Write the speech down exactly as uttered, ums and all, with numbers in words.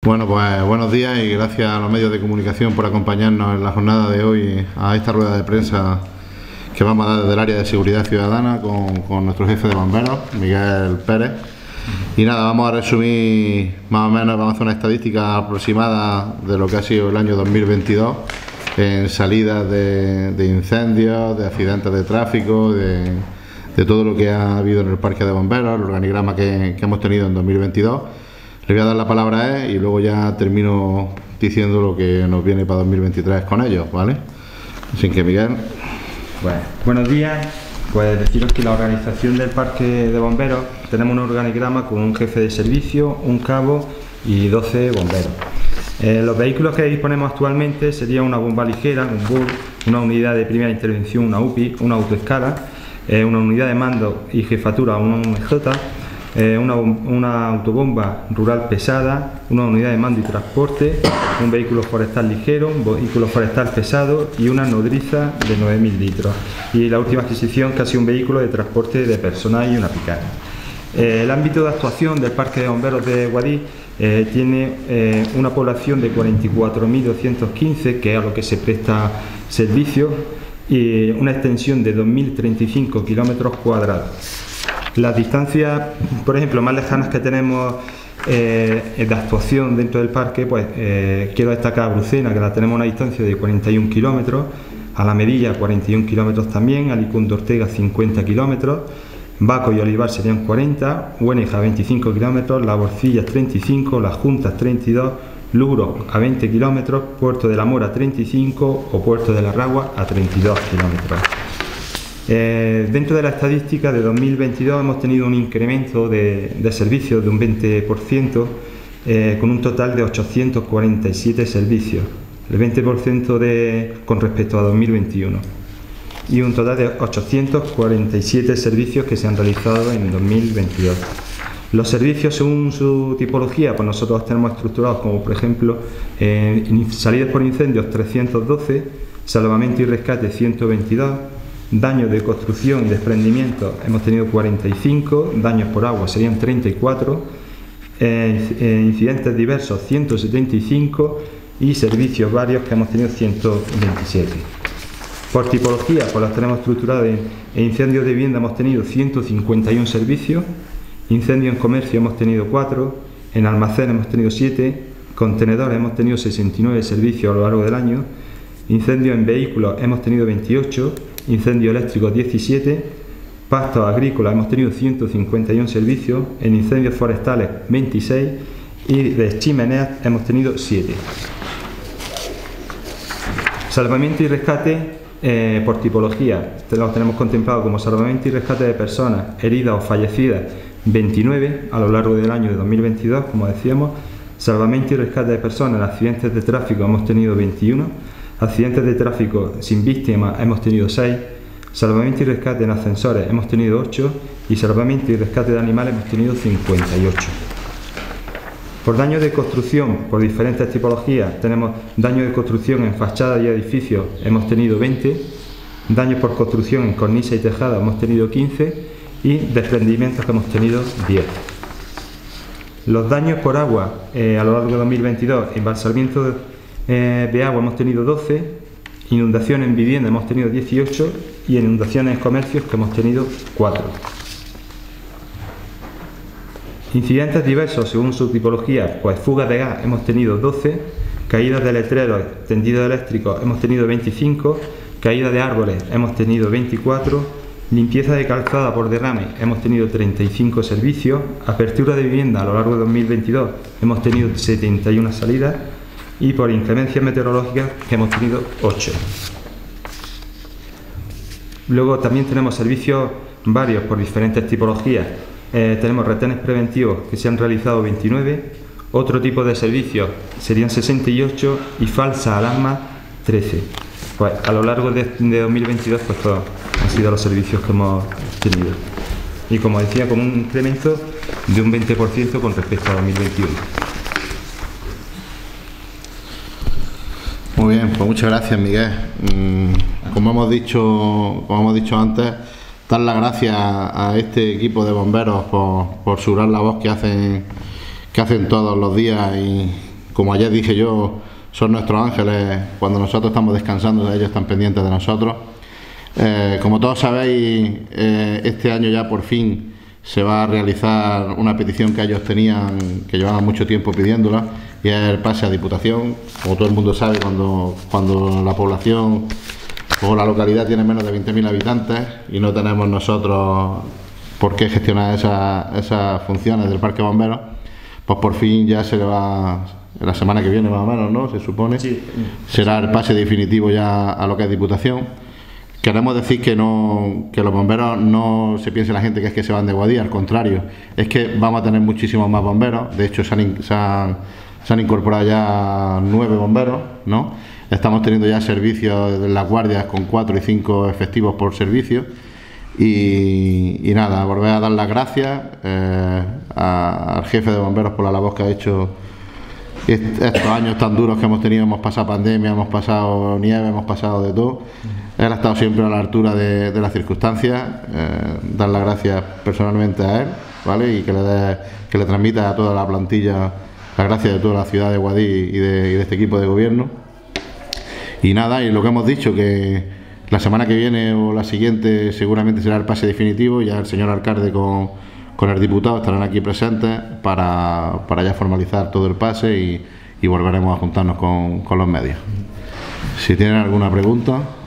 Bueno, pues buenos días y gracias a los medios de comunicación por acompañarnos en la jornada de hoy a esta rueda de prensa que vamos a dar desde el área de seguridad ciudadana con, con nuestro jefe de bomberos, Miguel Pérez. Y nada, vamos a resumir más o menos, vamos a hacer una estadística aproximada de lo que ha sido el año dos mil veintidós en salidas de, de incendios, de accidentes de tráfico, de, de todo lo que ha habido en el parque de bomberos, el organigrama que, que hemos tenido en dos mil veintidós. Le voy a dar la palabra a él y luego ya termino diciendo lo que nos viene para dos mil veintitrés con ellos, ¿vale? Así que, Miguel. Bueno, buenos días. Pues deciros que la organización del parque de bomberos tenemos un organigrama con un jefe de servicio, un cabo y doce bomberos. Eh, los vehículos que disponemos actualmente serían una bomba ligera, un B U R, una unidad de primera intervención, una U P I, una autoescala, eh, una unidad de mando y jefatura, una U M J, eh, una, una autobomba rural pesada, una unidad de mando y transporte, un vehículo forestal ligero, un vehículo forestal pesado y una nodriza de nueve mil litros. Y la última adquisición, casi un vehículo de transporte de personal y una picana. Eh, el ámbito de actuación del Parque de Bomberos de Guadix eh, tiene eh, una población de cuarenta y cuatro mil doscientos quince, que es a lo que se presta servicio, y una extensión de dos mil treinta y cinco kilómetros cuadrados. Las distancias, por ejemplo, más lejanas que tenemos eh, de actuación dentro del parque, pues eh, quiero destacar a Brucena, que la tenemos a una distancia de cuarenta y un kilómetros, a La Medilla cuarenta y un kilómetros también, a Licunto Ortega cincuenta kilómetros, Baco y Olivar serían cuarenta, Huéneja veinticinco kilómetros, La Borcilla treinta y cinco, Las Juntas treinta y dos, Lugro a veinte kilómetros, Puerto de la Mora treinta y cinco o Puerto de la Ragua a treinta y dos kilómetros. Eh, dentro de la estadística de dos mil veintidós hemos tenido un incremento de, de servicios de un veinte por ciento, eh, con un total de ochocientos cuarenta y siete servicios, el veinte por ciento de, con respecto a dos mil veintiuno, y un total de ochocientos cuarenta y siete servicios que se han realizado en dos mil veintidós. Los servicios, según su tipología, pues nosotros tenemos estructurados como, por ejemplo, eh, salidas por incendios trescientos doce, salvamento y rescate ciento veintidós, daños de construcción y desprendimiento hemos tenido cuarenta y cinco, daños por agua serían treinta y cuatro, eh, eh, incidentes diversos ciento setenta y cinco y servicios varios que hemos tenido ciento veintisiete. Por tipología, pues las tenemos estructuradas en, en incendios de vivienda hemos tenido ciento cincuenta y uno servicios, incendios en comercio hemos tenido cuatro, en almacén hemos tenido siete, contenedores hemos tenido sesenta y nueve servicios a lo largo del año, incendios en vehículos hemos tenido veintiocho, incendios eléctricos diecisiete, pastos agrícolas hemos tenido ciento cincuenta y uno servicios, en incendios forestales veintiséis y de chimeneas hemos tenido siete. Salvamento y rescate eh, por tipología, los tenemos contemplado como salvamento y rescate de personas heridas o fallecidas veintinueve a lo largo del año de dos mil veintidós, como decíamos. Salvamento y rescate de personas en accidentes de tráfico hemos tenido veintiuno, accidentes de tráfico sin víctimas hemos tenido seis, salvamento y rescate en ascensores hemos tenido ocho y salvamento y rescate de animales hemos tenido cincuenta y ocho. Por daños de construcción, por diferentes tipologías, tenemos daños de construcción en fachadas y edificios hemos tenido veinte, daños por construcción en cornisa y tejada hemos tenido quince y desprendimientos que hemos tenido diez. Los daños por agua eh, a lo largo de dos mil veintidós, embalsamiento de Eh, de agua hemos tenido doce, inundaciones en vivienda hemos tenido dieciocho y inundaciones en comercios que hemos tenido cuatro. Incidentes diversos según su tipología, pues fugas de gas hemos tenido doce, caídas de letreros, tendidos eléctricos hemos tenido veinticinco, caídas de árboles hemos tenido veinticuatro, limpieza de calzada por derrame hemos tenido treinta y cinco servicios, apertura de vivienda a lo largo de dos mil veintidós hemos tenido setenta y una salidas, y por inclemencias meteorológicas que hemos tenido ocho. Luego también tenemos servicios varios por diferentes tipologías. Eh, tenemos retenes preventivos que se han realizado veintinueve, otro tipo de servicios serían sesenta y ocho y falsa alarma trece. Pues a lo largo de, de dos mil veintidós pues todos han sido los servicios que hemos tenido. Y como decía, con un incremento de un veinte por ciento con respecto a dos mil veintiuno. Muy bien, pues muchas gracias, Miguel. Como hemos dicho, como hemos dicho antes, dar las gracias a este equipo de bomberos por, por su gran labor que hacen, que hacen todos los días y, como ayer dije yo, son nuestros ángeles. Cuando nosotros estamos descansando, ellos están pendientes de nosotros. Eh, como todos sabéis, eh, este año ya por fin se va a realizar una petición que ellos tenían, que llevaban mucho tiempo pidiéndola, y es el pase a Diputación. Como todo el mundo sabe, cuando, cuando la población o la localidad tiene menos de veinte mil habitantes y no tenemos nosotros por qué gestionar esas, esas funciones del Parque Bomberos, pues por fin ya se le va, la semana que viene más o menos, ¿no? Se supone, sí, será el pase definitivo ya a lo que es Diputación. Queremos decir que no, que los bomberos no se piense la gente que es que se van de Guadix, al contrario, es que vamos a tener muchísimos más bomberos. De hecho se han, se han, se han incorporado ya nueve bomberos, ¿no? Estamos teniendo ya servicios de las guardias con cuatro y cinco efectivos por servicio. Y, y nada, volver a dar las gracias eh, a, al jefe de bomberos por la labor que ha hecho estos años tan duros que hemos tenido. Hemos pasado pandemia, hemos pasado nieve, hemos pasado de todo. Él ha estado siempre a la altura de, de las circunstancias. Eh, dar las gracias personalmente a él, ¿vale? Y que le, dé, que le transmita a toda la plantilla las gracias de toda la ciudad de Guadix y de, y de este equipo de gobierno. Y nada, y lo que hemos dicho, que la semana que viene o la siguiente seguramente será el pase definitivo. Ya el señor alcalde con, con el diputado estarán aquí presentes para, para ya formalizar todo el pase, y, y volveremos a juntarnos con, con los medios. Si tienen alguna pregunta.